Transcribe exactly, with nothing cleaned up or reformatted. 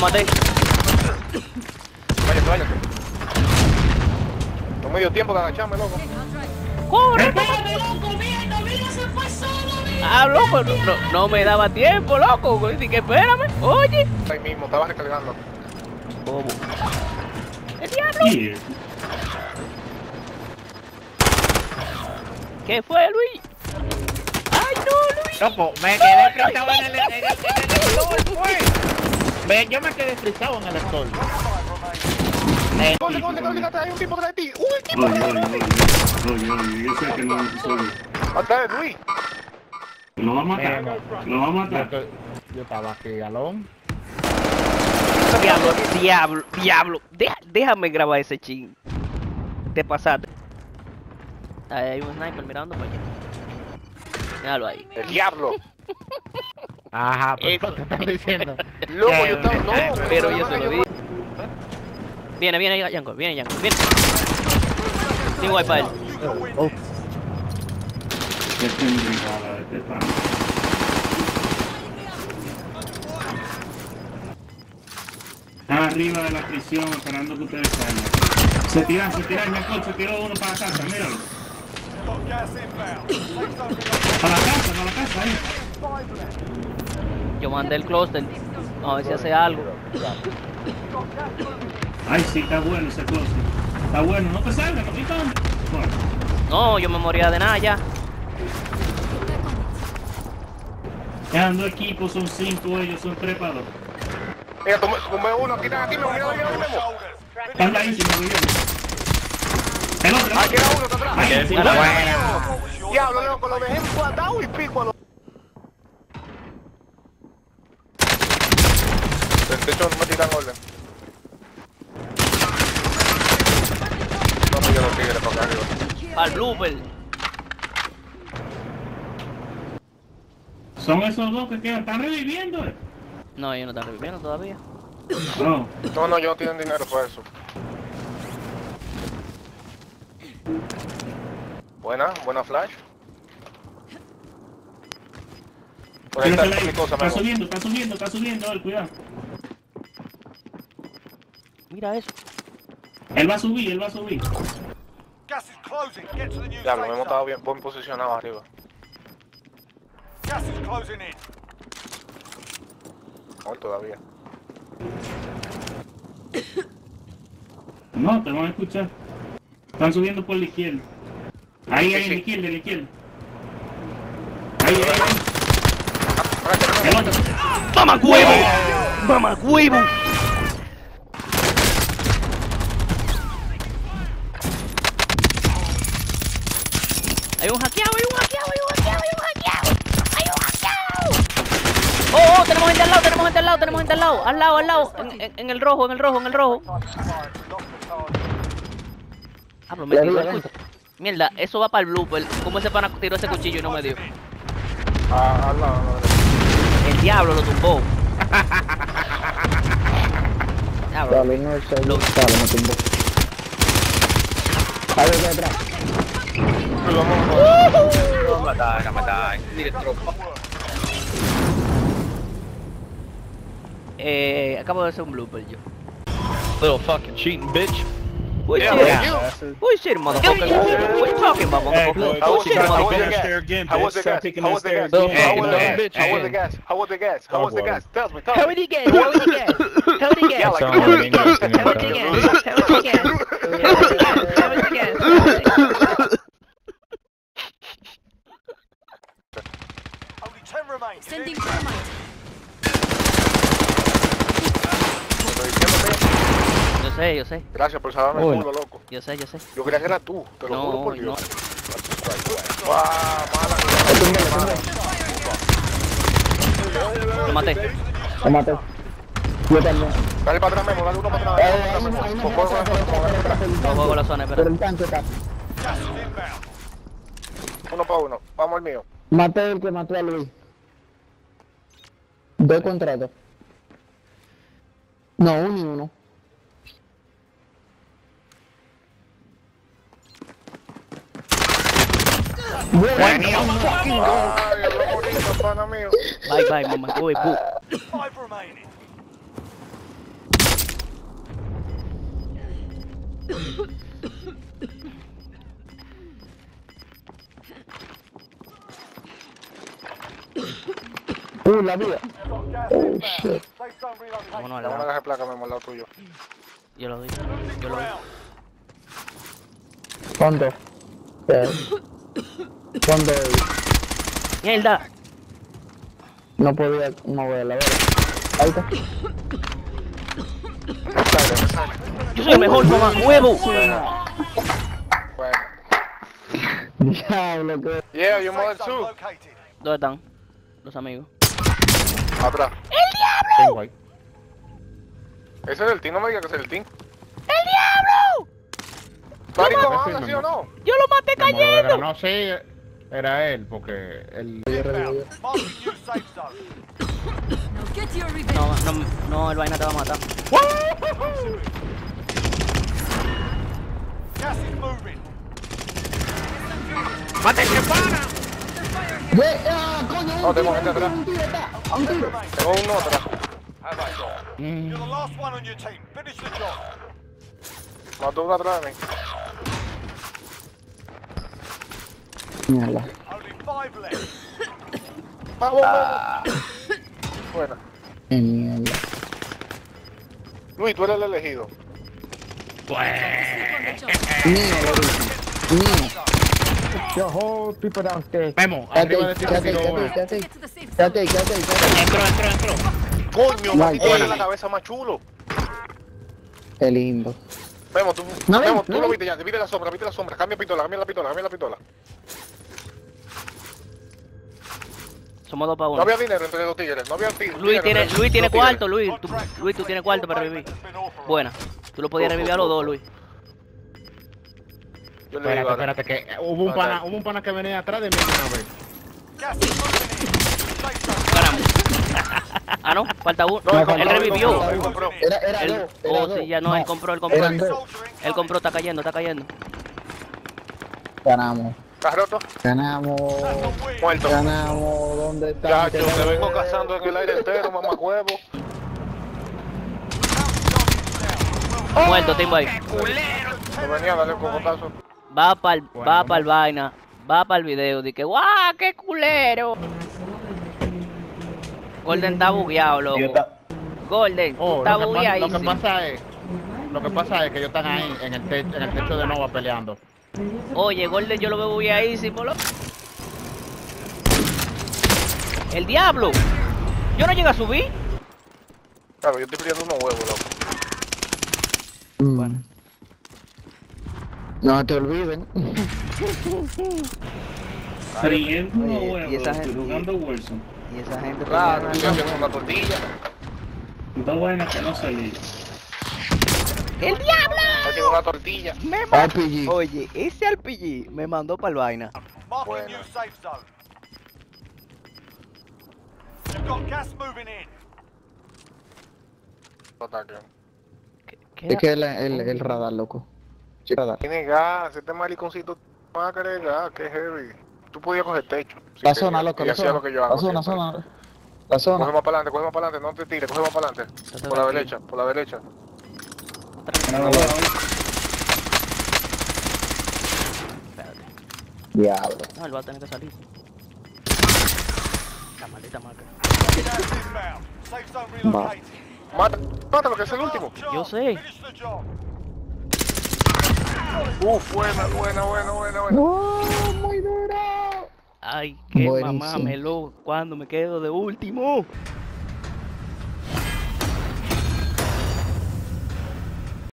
maté. Váyate, váyate. No me dio tiempo de agacharme, loco. ¡Corre! ¡Espérate, loco! ¡Mira, mira, se fue solo, mira! Ah, loco, no, no, no me daba tiempo, loco. Dije que espérame, oye. Ahí mismo, estaba recargando. Bobo. ¡El diablo! Yeah. ¿Qué fue, Luis? ¡Ay, no, Luis! Loco, me quedé frisado en el, en el, en el stall, pues. Ve, yo me quedé frisado en el stall. Eh, ¿Dónde, dónde, dónde, dónde? Hay un tipo detrás de ti. ¡Uy, tipo! Oye, oye, oye, oye, oye, yo sé que no es solo. Atrás de Luis. Lo va a matar, Mira, lo va a yo, matar. estoy- yo estaba aquí, galón. Diablo, diablo, diablo. Deja- déjame grabar ese ching. Te pasaste. Ahí hay un sniper mirando para allá. Míralo ahí. El diablo. Ajá, Eh, pues, ¿qué estás diciendo? Loco, yo estaba... No, Pero yo se lo vi. Viene, viene, Yanko, viene, Yanko, viene. Sin wifi para él. Oh, Qué pendejada este pan. Está arriba de la prisión esperando que ustedes salgan. Se tiran, se tiran, Jacob, se tiró uno para la casa, míralo. Para la casa, para la casa, ahí. Yo mandé el cluster. Vamos a ver si hace algo. Ay, sí, está bueno ese closet. Está bueno, no te salgas, no te salgas. Bueno, No, yo me moría de nada ya. quedan dos equipos, son cinco, ellos son tres para dos. Mira, tomé, tomé uno, aquí están, aquí, mira, mira, mira, mira. Están ahí, sin mover. El otro, Aquí era uno, está atrás. ahí, sí, bueno. buena. Diablo, loco, lo dejé guardado y pico a los... De hecho, no me tiran orden. No me los tigres para acá arriba. Al blooper. Son esos dos que quedan, están reviviendo. eh. No, ellos no están reviviendo todavía. No, No, no, yo no tienen dinero para eso. Buena, buena flash. Por ahí está tírasela ahí. mi cosa, Está Memo. subiendo, está subiendo, está subiendo, él, cuidado. Mira eso. Él va a subir, él va a subir. Gas is closing. Get to the new Diablo, safe Memo zone. estaba bien, buen posicionado arriba. Gas is closing in. No, todavía. No, te van a escuchar. Están subiendo por la izquierda. Ahí, ahí, en la izquierda, en la izquierda. Ahí, ahí, ahí. El otro. ¡Mamá huevo! ¡Mamá huevo! Hay un hackeado, hay un hackeado, hay un hackeado, hay un hackeado. Hay un hackeado. Oh, oh, tenemos gente al lado, tenemos gente al lado, tenemos gente al lado. Al lado, al lado. En, en- en el rojo, en el rojo, en el rojo. Ah, pero me tiró el cuchillo. Mierda, eso va para el blooper. ¿Cómo ese pana tiró ese cuchillo y no me dio? Ah, al lado, al lado. El diablo lo tumbó. Diablo. Dale, no es el Lo- dale, me tumbó. A ver, de atrás. Vamos a matar, a matar. Eh, acabo de hacer un blooper yo. Little fucking cheating bitch. What Yeah, shit? yeah. What shit, motherfucker? What you talking about, Hey, motherfucker? How What was shit, the gas? How was the motherfucker? gas? there again, How was the bitch. Stop gas? picking How that was the stairs gas? again. How Hey, was the no, gas? bitch. How was the Hey. gas? How was the gas? How was the gas? Tell me, tell How me. would he get? How would he get? How would he get? Yeah, like Sound a like English, How would he you know. get? How would he get? How would he get? How would he get? Only ten remain. Sending thermite. Yo sé, yo sé, Gracias por salvarme el Uy. culo, loco. yo sé, yo sé. Yo creía que era tú, te lo No, juro por no. Dios. Guau, mala. Lo maté. Lo maté. Yo también. Dale para atrás, Memo, dale uno para Eh, atrás. hay una- hay una Por favor, casa por favor, atrás, atrás. atrás, No juego la zona, Pero espera. el tanque está. Gas is inbound. Uno para uno. Vamos al mío. Maté el que mató a Luis. Dos contra dos. No, uno y uno. Ay, el loco bonito, pana mío. Bye, bye, mamá. Uy, bu. Five remaining. Uh, la vida. Oh, shit. Safe zone relocated. Vámonos al Dame una lado. caja de placa, Memo, al lado tuyo. Yo lo doy. Yo lo doy. ¿Cuándo? Eh, ¿Cuándo? ¡Mierda! No podía mover la verdad. Ahí está. Yo soy el mejor, mamá. ¡Huevo! Bueno. Diablo, que... Yeah, you Safe mother zone too. located. ¿Dónde están los amigos? Atrás. Tengo ahí. Ese es el team, no me digas que ese es el team. ¡El diablo! Maricón, Sí, anda, no, ¿sí no. o no? ¡Yo lo maté Me muero de cayendo! granada. No, sí, era él, porque él... Inbound. Marking new safe zone. Now get your revenge. No, no, no, el vaina te va a matar. Gas is moving. ¡Mátense, pana! ¡Ve! ¡Ah, coño! No, tengo gente atrás. Un tiro está. A un tiro. Tengo uno atrás. You're the last one on your team. Finish the job. Mató uno atrás de mí. Mierda. Only five left. Vamos, vamos. Buena. Qué mierda. Luis, tú eres el elegido. Mío, lo Mío. Yo hold people downstairs. Memo, Quédate arriba ahí, de ti quédate se ahí, tiró uno. quédate ahí, Get to the safe zone. quédate ahí, quédate ahí, quédate ahí. Entró, entró, entró. Coño, No, maldito, buena. tiene la cabeza más chulo. Qué lindo. Memo, tú, No, Memo, no, tú no. lo viste ya, viste la sombra, viste la sombra. Cambia pistola, cambia la pistola, cambia la pistola. Somos dos para No uno. había dinero entre los tigres, no había ti- dinero. Luis tiene, entre Luis tiene los tigres. cuarto, Luis. Tú, Luis, tú tienes cuarto para revivir. Buena. Tú lo podías revivir a los dos, Luis. Yo le digo, Espérate, espérate, que eh, hubo un Ok. pana, hubo un pana que venía atrás de mí una vez. Gas is moving in. Safe zone. Ganamos. Ah, no, falta uno. No, No, él compró, Él él revivió. compró, él compró. Era, era Él, dos, era oh, dos. sí, ya no, él compró, él compró. Eran Él, dos. Soldier él compró, está cayendo, está cayendo. Ganamos. ¿Estás roto? Ganamos. Muerto. Ganamos. ¿Dónde está? Ya, yo te vengo cazando en el aire entero, mamacuevo. Muerto, tengo ahí. Me venía a darle un cocotazo. Va para el, Bueno, va vamos. para el vaina. Va para el video. Dice que, ¡guau! ¡Qué culero! Golden está bugueado, loco. Golden, Oh, está lo que, pasa, lo que bugueadísimo. pasa es, lo que pasa es que ellos están ahí en el, techo, en el techo de Nova peleando. Oye, Golden yo lo veo bugueadísimo, loco. ¡El diablo! Yo no llego a subir. Claro, yo estoy pidiendo unos huevos, loco. Mm. No te olviden. Friendo unos Oye, y huevos, esa estoy gente- jugando Wilson. Y esa gente Claro, peleando. estoy haciendo una tortilla. Dos buenas que no salí. ¡El diablo! Estoy haciendo una tortilla. Me R mandó. P G. Oye, ese R P G me mandó para el vaina. Marking Bueno. new safe zone. You've got gas moving in. Ataque. ¿Qué, qué Es era? que el, el, el radar, loco. Sí, radar. Tiene gas, este mariconcito va a querer gas, que heavy. Tú podías coger techo. si La querías, zona, loco, y la hacía zona. lo que yo La hago zona, siempre. zona. La Coge zona. más para adelante, coge más para adelante, no te tires, coge más para adelante. Por la derecha, por la derecha. Ahora voy, ahora. Espérate. Diablo. No, él va a tener que salir. La maldita marca. Gas inbound. Safe zone relocated. Mata, mátalo, que es el último. Job. Yo sé. Finish the job. Uf, buena, buena, buena, buena, buena. ¡Oh, muy duro! Ay, qué Buenísimo. mamá me lo cuando me quedo de último.